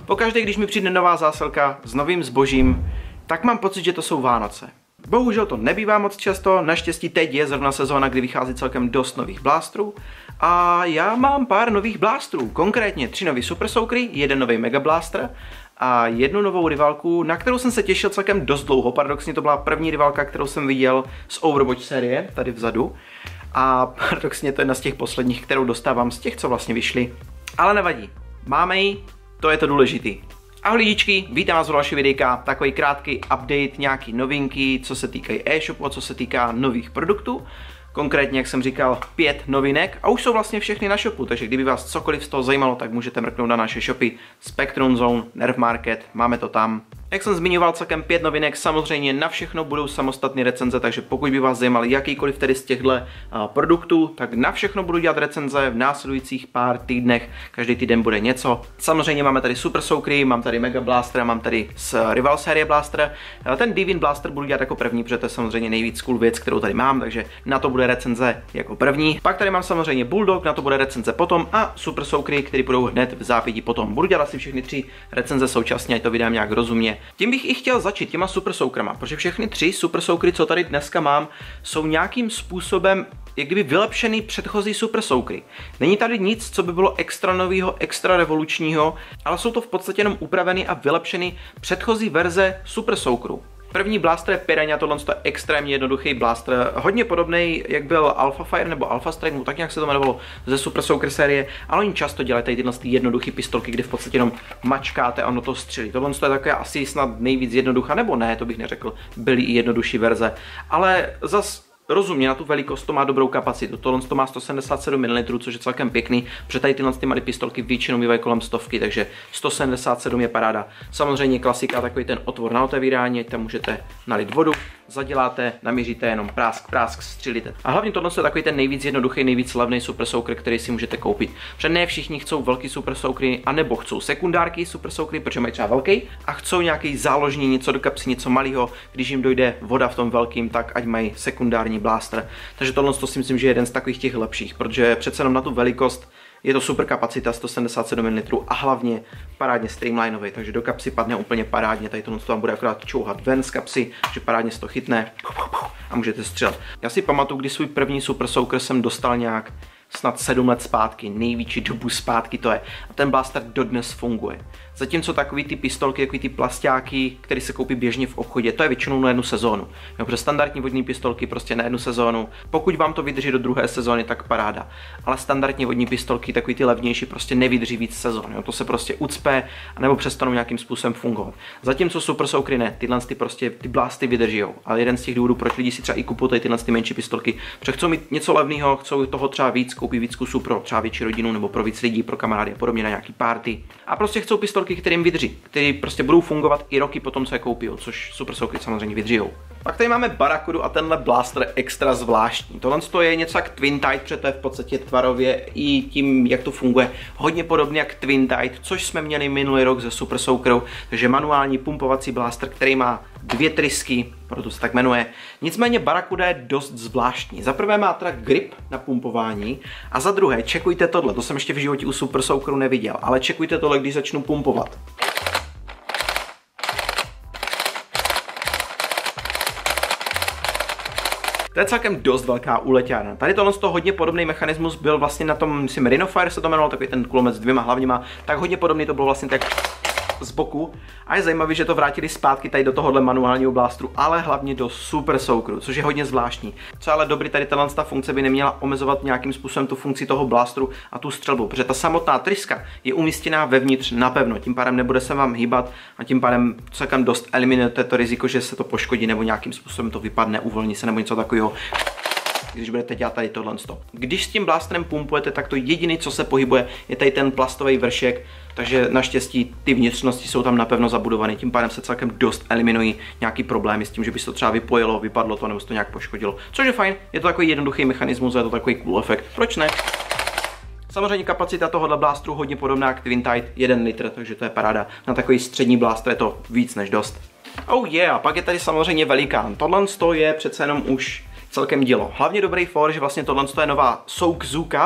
Pokaždé, když mi přijde nová zásilka s novým zbožím, tak mám pocit, že to jsou Vánoce. Bohužel to nebývá moc často, naštěstí teď je zrovna sezóna, kdy vychází celkem dost nových blástrů. A já mám pár nových blástrů, konkrétně 3 nový Super Soakery, 1 nový Mega Blaster a 1 novou rivalku, na kterou jsem se těšil celkem dost dlouho. Paradoxně to byla první rivalka, kterou jsem viděl z Overwatch série, tady vzadu. A paradoxně to je jedna z těch posledních, kterou dostávám z těch, co vlastně vyšly. Ale nevadí, máme ji, to je to důležitý. Ahoj lidičky, vítám vás u dalšího videjka, takový krátký update, nějaký novinky, co se týkají e-shopu a co se týká nových produktů. Konkrétně, jak jsem říkal, 5 novinek a už jsou vlastně všechny na shopu, takže kdyby vás cokoliv z toho zajímalo, tak můžete mrknout na naše shopy Spectrum Zone, Nerf Market, máme to tam. Jak jsem zmiňoval, celkem 5 novinek, samozřejmě na všechno budou samostatné recenze, takže pokud by vás zajímal jakýkoliv tedy z těchto produktů, tak na všechno budu dělat recenze v následujících pár týdnech, každý týden bude něco. Samozřejmě máme tady Super Soakery, mám tady Mega Blaster, mám tady z Rival série Blaster. Ten Divine Blaster budu dělat jako první, protože to je samozřejmě nejvíc cool věc, kterou tady mám, takže na to bude recenze jako první. Pak tady mám samozřejmě Bulldog, na to bude recenze potom a Super Soakery, které budou hned v zápětí potom. Budu dělat asi všechny 3 recenze současně, ať to vydám nějak rozumně. Tím bych i chtěl začít těma Super Soakerama, protože všechny 3 Super Soakery, co tady dneska mám, jsou nějakým způsobem jak kdyby vylepšený předchozí Super Soakery. Není tady nic, co by bylo extra novýho, extra revolučního, ale jsou to v podstatě jenom upravený a vylepšený předchozí verze Super Soakerů. První blaster je Piranha, tohle je extrémně jednoduchý blaster, hodně podobný, jak byl Alpha Fire nebo Alpha Strike, tak nějak se to jmenovalo ze Super Soaker série, ale oni často dělají tady tyhle jednoduché pistolky, kde v podstatě jenom mačkáte a ono to střelí. Tohle je také asi snad nejvíc jednoduchá, nebo ne, to bych neřekl, byly i jednodušší verze, ale zas rozumně, na tu velikost to má dobrou kapacitu. Tohle to má 177 ml, což je celkem pěkný, protože tady tyhle malé pistolky většinou bývají kolem 100, takže 177 je paráda. Samozřejmě klasika, takový ten otvor na otevírání, tam můžete nalit vodu, zaděláte, namíříte, jenom prásk, střílíte. A hlavně tohle je takový ten nejvíc jednoduchý, nejvíc slavný Super Soaker, který si můžete koupit. Protože ne všichni chcou velký Super Soakery, anebo chcou sekundárky Super Soakery, protože mají třeba velký, a chcou nějaký záložní, něco do kapsy, něco malého, když jim dojde voda v tom velkým, tak ať mají sekundární blaster. Takže tohle si myslím, že je jeden z takových těch lepších, protože přece jenom na tu velikost je to super kapacita 177 ml a hlavně parádně streamlinový, takže do kapsy padne úplně parádně. Tady tohle vám bude akorát čouhat ven z kapsy, že parádně se to chytne a můžete střelat. Já si pamatuju, když svůj první Super Soaker jsem dostal nějak snad 7 let zpátky, největší dobu zpátky to je. A ten blaster dodnes funguje. Zatímco takový ty pistolky, takový ty plastáky, které se koupí běžně v obchodě, to je většinou na 1 sezónu. Jo, protože standardní vodní pistolky prostě na 1 sezónu. Pokud vám to vydrží do 2. sezóny, tak paráda. Ale standardní vodní pistolky, takový ty levnější, prostě nevydrží víc sezón. Jo, to se prostě ucpe, anebo přestanou nějakým způsobem fungovat. Zatímco Super Soakery ne, ty blásty vydrží. Ale jeden z těch důvodů, proč lidi si třeba i kupují tyhle menší pistolky, protože chcou mít něco levného, chcou toho třeba víc, koupí víc kusů pro třeba větší rodinu nebo pro víc lidí, pro kamarády a podobně na nějaký party. A prostě chcou pistolky, kterým vydrží, které prostě budou fungovat i roky potom, co je koupí, což Super Soakery samozřejmě vydržijou. Pak tady máme Barakudu a tenhle blaster extra zvláštní. Tohle je něco jak Twin Tide, protože to je v podstatě tvarově i tím, jak to funguje, hodně podobně jak Twin Tide, což jsme měli minulý rok ze Super Soakeru, takže manuální pumpovací blaster, který má 2 trysky, proto se tak jmenuje. Nicméně Barakuda je dost zvláštní. Za prvé má teda grip na pumpování a za druhé čekujte tohle, to jsem ještě v životě u Super Soakeru neviděl, ale čekujte tohle, když začnu pumpovat. To je celkem dost velká úleťárna. Tady tohle hodně podobný mechanismus byl vlastně na tom, myslím, Rhinofire se to jmenovalo, takový ten kulomet s 2 hlavněma, tak hodně podobný to bylo vlastně tak z boku. A je zajímavé, že to vrátili zpátky tady do tohohle manuálního blastru, ale hlavně do Super Soakeru, což je hodně zvláštní. Co ale dobrý, tady ta funkce by neměla omezovat nějakým způsobem tu funkci toho blastru a tu střelbu, protože ta samotná tryska je umístěná vevnitř napevno, tím pádem nebude se vám hýbat a tím pádem celkem dost eliminujete to riziko, že se to poškodí nebo nějakým způsobem to vypadne, uvolní se nebo něco takového, když budete dělat tady tohle. Když s tím blasterem pumpujete, tak to jediné, co se pohybuje, je tady ten plastový vršek, takže naštěstí ty vnitřnosti jsou tam napevno zabudované, tím pádem se celkem dost eliminují nějaký problémy s tím, že by se to třeba vypojilo, vypadlo to nebo se to nějak poškodilo. Což je fajn, je to takový jednoduchý mechanismus, je to takový cool efekt. Proč ne? Samozřejmě kapacita tohohle blastru hodně podobná k Twin Tide, 1 litr, takže to je paráda. Na takový střední blaster je to víc než dost. Oh yeah, pak je tady samozřejmě velikán. Tohle je přece jenom už celkem dělo. Hlavně dobrý for, že vlastně tohle je nová Soakzuka,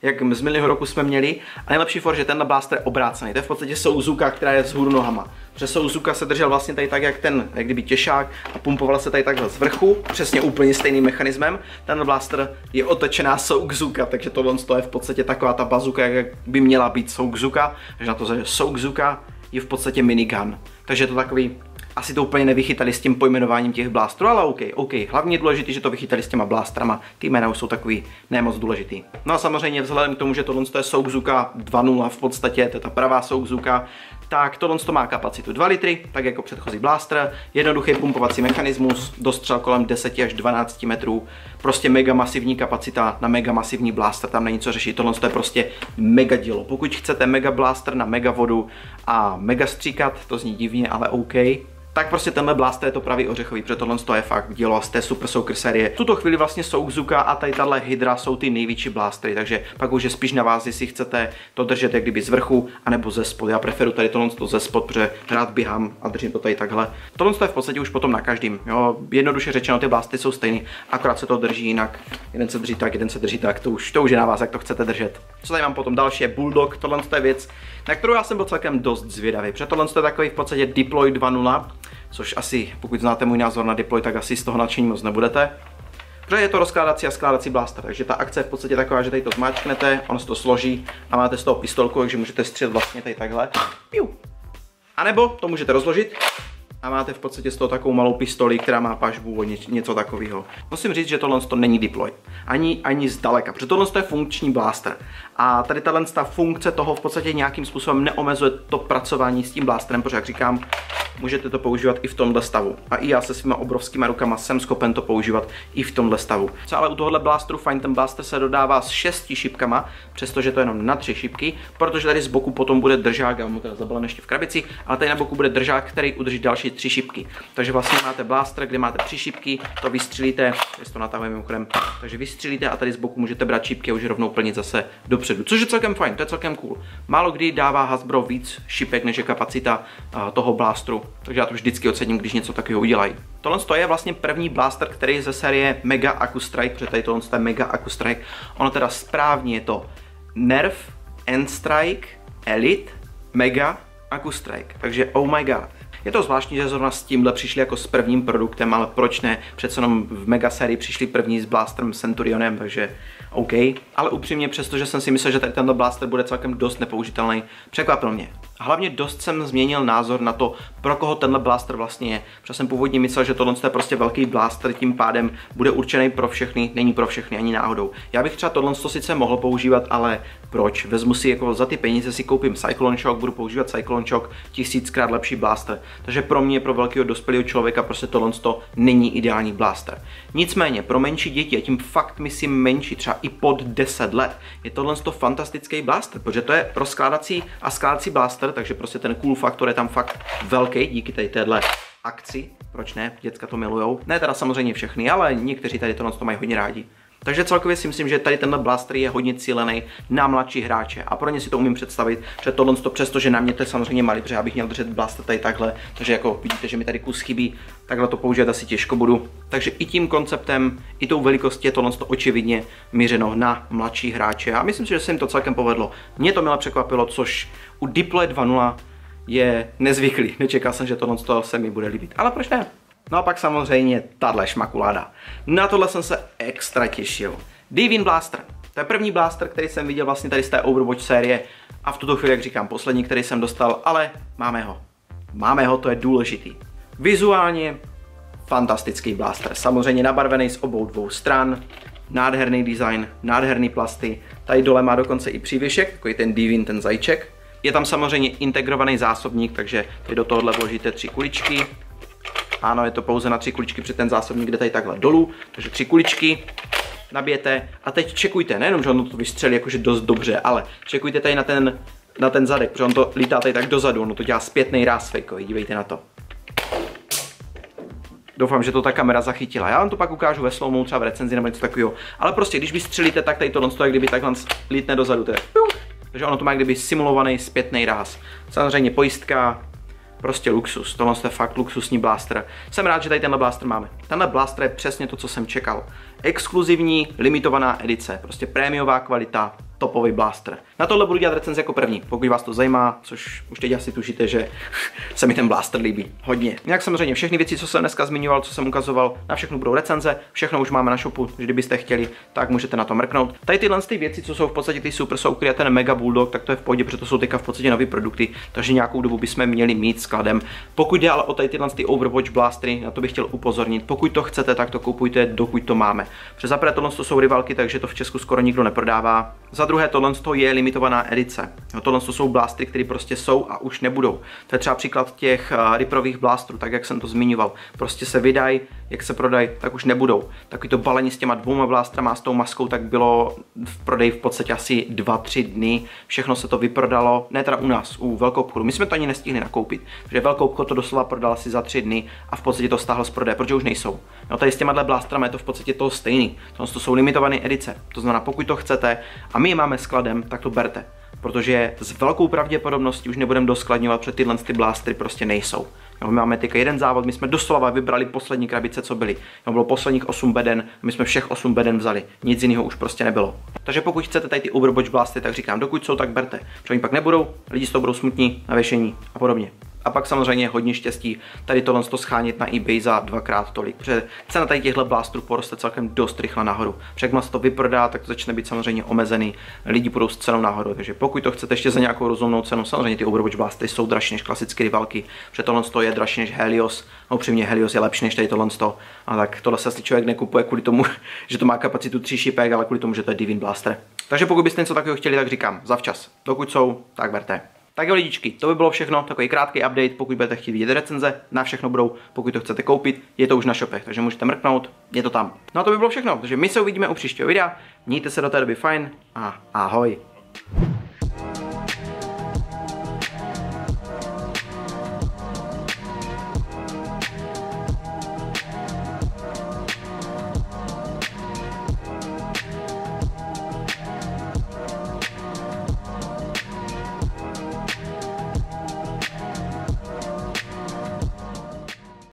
jak z minulého roku jsme měli. A nejlepší for, že tenhle blaster je obrácený. To je v podstatě Souzuka, která je vzhůru nohama. Protože Souzuka se držel vlastně tady tak, jak kdyby těšák a pumpoval se tady takhle z vrchu, přesně úplně stejným mechanismem. Ten blaster je otočená Souzuka, takže tohle je v podstatě taková ta bazuka, jak by měla být Souzuka. Takže na to, že Souzuka je v podstatě minigun. Takže je to takový, asi to úplně nevychytali s tím pojmenováním těch blástrů, ale OK. Hlavně je důležité, že to vychytali s těma blástrama. Ty jména už jsou takový nemoc důležitý. No a samozřejmě vzhledem k tomu, že tohle je Souzuka 2.0 v podstatě, to je ta pravá Souzuka, tak tohle má kapacitu 2 litry, tak jako předchozí blaster, jednoduchý pumpovací mechanismus, dostřel kolem 10 až 12 metrů, prostě mega masivní kapacita na mega masivní blaster, tam není co řešit, tohle je prostě mega dílo. Pokud chcete mega blaster na mega vodu a mega stříkat, to zní divně, ale OK, tak prostě tenhle blaster je to pravý ořechový, protože tohle je fakt dílo z té Super Soaker série. V tuto chvíli vlastně Souzuka a tady tahle Hydra jsou ty největší blastery, takže pak už je spíš na vás, jestli chcete to držet jak kdyby z vrchu, anebo ze spod. Já preferuji tady tohle ze spod, protože rád běhám a držím to tady takhle. Tohle je v podstatě už potom na každým, jo, jednoduše řečeno, ty blastery jsou stejný, akorát se to drží jinak. Jeden se drží tak, jeden se drží tak, to už je na vás, jak to chcete držet. Co tady mám potom další je Bulldog, tohle je věc, na kterou já jsem byl celkem dost zvědavý, protože tohle je takový v podstatě Deploy 2.0. Což asi, pokud znáte můj názor na Deploy, tak asi z toho nadšení moc nebudete. Protože je to rozkládací a skládací blaster, takže ta akce je v podstatě taková, že tady to zmáčknete, ono se to složí a máte z toho pistolku, takže můžete střílet vlastně tady takhle. Piu. A nebo to můžete rozložit a máte v podstatě z toho takovou malou pistoli, která má pažbu něco takového. Musím říct, že tohle to není Deploy. Ani zdaleka, protože tohle je funkční blaster. A tady ta funkce toho v podstatě nějakým způsobem neomezuje to pracování s tím blasterem, protože jak říkám, můžete to používat i v tomhle stavu. A i já se svýma obrovskýma rukama jsem schopen to používat i v tomhle stavu. Co ale u tohohle blasteru fajn, ten blaster se dodává s 6 šipkama, přestože to je jenom na 3 šipky, protože tady z boku potom bude držák, já mu teda zabalen ještě v krabici, ale tady na boku bude držák, který udrží další 3 šipky. Takže vlastně máte blaster, kde máte 3 šipky, to vystřelíte, jestli to natahujeme mimochodem, takže vystřelíte a tady z boku můžete brát šipky a už rovnou plnit zase dopředu, což je celkem fajn, to je celkem cool. Málo kdy dává Hasbro víc šipek než je kapacita toho blasteru. Takže já to vždycky ocením, když něco takového udělají. Tohle je vlastně první blaster, který je ze série Mega Accustrike, protože tady tohle je Mega Accustrike. Ono teda správně je to Nerf N-Strike Elite Mega Accustrike. Takže oh my god. Je to zvláštní, že zrovna s tímhle přišli jako s prvním produktem, ale proč ne? Přece jenom v Mega sérii přišli první s blasterem Centurionem, takže OK. Ale upřímně, přestože jsem si myslel, že tady tenhle blaster bude celkem dost nepoužitelný, překvapil mě. A hlavně dost jsem změnil názor na to, pro koho tenhle blaster vlastně je. Protože jsem původně myslel, že tohle je prostě velký blaster, tím pádem bude určený pro všechny, není pro všechny ani náhodou. Já bych třeba tohle sice mohl používat, ale proč? Vezmu si jako za ty peníze si koupím Cyclone Shock, budu používat Cyclone Shock, 1000krát lepší blaster. Takže pro mě, pro velkého dospělého člověka, prostě tohle není ideální blaster. Nicméně pro menší děti, a tím fakt myslím menší, třeba i pod 10 let, je tohle fantastický blaster, protože to je rozkládací a skládací blaster, takže prostě ten cool faktor je tam fakt velký díky téhle akci. Proč ne? Děcka to milujou. Ne teda samozřejmě všechny, ale někteří tady tohle mají hodně rádi. Takže celkově si myslím, že tady tenhle blaster je hodně cílený na mladší hráče a pro ně si to umím představit, že tohle přesto, že na mě to je samozřejmě malý, protože já bych měl držet blaster tady takhle, takže jako vidíte, že mi tady kus chybí, takhle to používat asi těžko budu. Takže i tím konceptem, i tou velikostí je tohle očividně mířeno na mladší hráče a myslím si, že se jim to celkem povedlo. Mě to milé překvapilo, což u Deploy 2.0 je nezvyklý, nečekal jsem, že tohle se mi bude líbit, ale proč ne? No a pak samozřejmě tahle šmakuláda. Na tohle jsem se extra těšil. Divine Blaster. To je první blaster, který jsem viděl vlastně tady z té Overwatch série a v tuto chvíli, jak říkám, poslední, který jsem dostal, ale máme ho. Máme ho, to je důležitý. Vizuálně fantastický blaster. Samozřejmě nabarvený z obou dvou stran. Nádherný design, nádherný plasty. Tady dole má dokonce i přívěšek, takový ten Divine, ten zajíček. Je tam samozřejmě integrovaný zásobník, takže tady do tohohle vložíte 3 kuličky. Ano, je to pouze na 3 kuličky, při ten zásobník jde tady takhle dolů, takže 3 kuličky nabijete a teď čekujte, nejenom, že ono to vystřelí jakože dost dobře, ale čekujte tady na ten zadek, protože on to lítá tady tak dozadu, ono to dělá zpětný ráz fejkový, dívejte na to. Doufám, že to ta kamera zachytila. Já vám to pak ukážu ve slow-mo, třeba v recenzi nebo něco takového, ale prostě když vystřelíte, tak tady tohle jak kdyby takhle lítne dozadu, takže ono to má kdyby simulovaný zpětný ráz. Samozřejmě pojistka. Prostě luxus, tohle je fakt luxusní blaster. Jsem rád, že tady tenhle blaster máme. Tenhle blaster je přesně to, co jsem čekal. Exkluzivní, limitovaná edice, prostě prémiová kvalita, topový blaster. Na tohle budu dělat recenzi jako první, pokud vás to zajímá, což už teď asi tušíte, že se mi ten blaster líbí hodně. Jak samozřejmě všechny věci, co jsem dneska zmiňoval, co jsem ukazoval, na všechno budou recenze, všechno už máme na shopu, že kdybyste chtěli, tak můžete na to mrknout. Tady tyhle věci, co jsou v podstatě ty Super Soakery a ten Mega Bulldog, tak to je v pohodě, protože to jsou teďka v podstatě nové produkty, takže nějakou dobu bychom měli mít skladem. Pokud jde ale o tady tyhle Overwatch blastery, na to bych chtěl upozornit, pokud to chcete, tak to kupujte, dokud to máme. Přes zaprvé tohle jsou rivalky, takže to v Česku skoro nikdo neprodává. Za druhé, tohle je limitovaná edice. Tohle jsou blastery, které prostě jsou a už nebudou. To je třeba příklad těch Reaperových blasterů, tak jak jsem to zmiňoval. Prostě se vydají, jak se prodají, tak už nebudou. Takový to balení s těma dvouma blastrama, s tou maskou, tak bylo v prodeji v podstatě asi 2-3 dny. Všechno se to vyprodalo, ne teda u nás, u velkoobchodu. My jsme to ani nestihli nakoupit, protože velkoobchod to doslova prodal asi za 3 dny a v podstatě to stáhl z prodeje, protože už nejsou. No tady s těma blastrama je to v podstatě to stejný. To jsou limitované edice. To znamená, pokud to chcete a my je máme skladem, tak to berte. Protože s velkou pravděpodobností už nebudeme doskladňovat, protože tyhle blastery prostě nejsou. Jo, my máme teďka jeden závod, my jsme doslova vybrali poslední krabice, co byly. Jo, bylo posledních 8 beden, my jsme všech 8 beden vzali. Nic jiného už prostě nebylo. Takže pokud chcete tady ty Overwatch blastery, tak říkám, dokud jsou, tak berte. Protože oni pak nebudou, lidi z toho budou smutní, na věšení a podobně. A pak samozřejmě hodně štěstí tady tohle schánit na eBay za 2x tolik, protože cena tady těchto blasterů poroste celkem dost rychle nahoru. Protože jak se to vyprodá, tak to začne být samozřejmě omezený, lidi budou s cenou nahoru, takže pokud to chcete ještě za nějakou rozumnou cenu, samozřejmě ty Overwatch blastery jsou dražší než klasické rivalky, protože tohle je dražší než Helios, a upřímně Helios je lepší než tady tohle, a tak tohle se asi člověk nekupuje kvůli tomu, že to má kapacitu 3 šipek, ale kvůli tomu, že to je Divine Blaster. Takže pokud byste něco takového chtěli, tak říkám, zavčas, dokud jsou, tak berte. Tak jo lidičky, to by bylo všechno, takový krátký update, pokud budete chtít vidět recenze, na všechno budou, pokud to chcete koupit, je to už na shopech, takže můžete mrknout, je to tam. No a to by bylo všechno, takže my se uvidíme u příštího videa, mějte se do té doby fajn a ahoj.